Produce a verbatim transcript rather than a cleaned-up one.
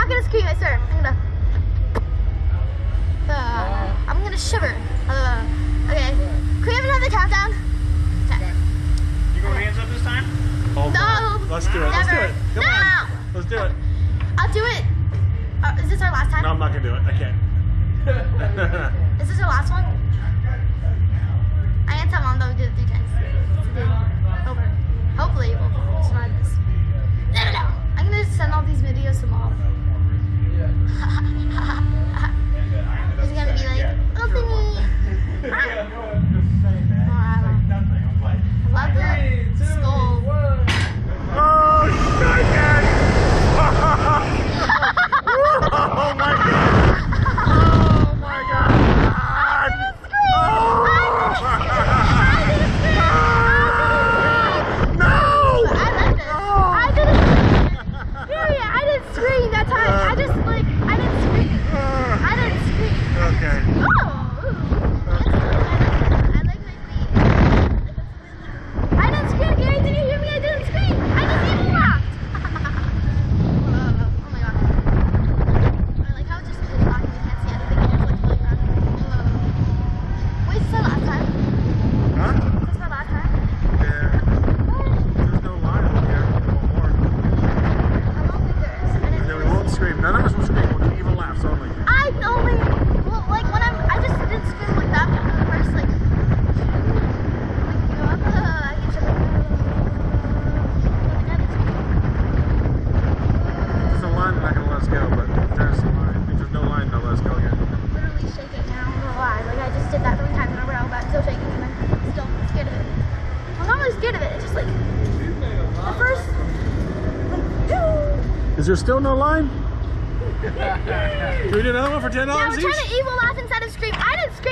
not gonna scream, I swear. I'm gonna. Uh, I'm gonna shiver. Uh, okay. Can we have another countdown? Okay. You going hands up this time? Oh, No. Let's do it. Let's do Never. it. Come No. on. Let's do it. I'll do it. Uh, is this our last time? No, I'm not gonna do it. I can't. Is this our last one? I can't tell Mom that we did it three times. Over. Hopefully we'll survive this. No, no, no. I'm gonna send all these videos to Mom. It's gonna be like, oh, thingy. Ah. Oh, I love that skull. Oh, shit! Oh my god! Oh my god! I didn't scream! I didn't scream! I didn't scream! No! I like this. I didn't. Period. I didn't scream that time. I just like I didn't scream. I didn't scream. Okay. Oh, ooh. I like my feet. I didn't scream, Gary. Did you hear me? I didn't scream. I just evil laughed. Oh my god. I like how it just is blocking. You can't see anything. It's like floating around. Wait, is this our last time? Huh? Is this our last time? Yeah. There's no line over here. One more. I don't think there is. I didn't Then we won't scream. None of us will scream. We'll do evil laughs only. I only, well, like when I'm, I just didn't scream like that first, like, like, you know, I'm, uh, I get you, like, There's a line that not gonna let us go, but if there's a line. If there's no line, they'll let us go again. I'm literally shaking now, I'm gonna lie, like, I just did that three times in a row, but I'm still shaking, and I'm still scared of it. I'm not really scared of it, it's just like, the first, like, Is there still no line? Can we do another one for ten yeah, dollars we're each? trying to evil laugh instead of scream. I didn't scream.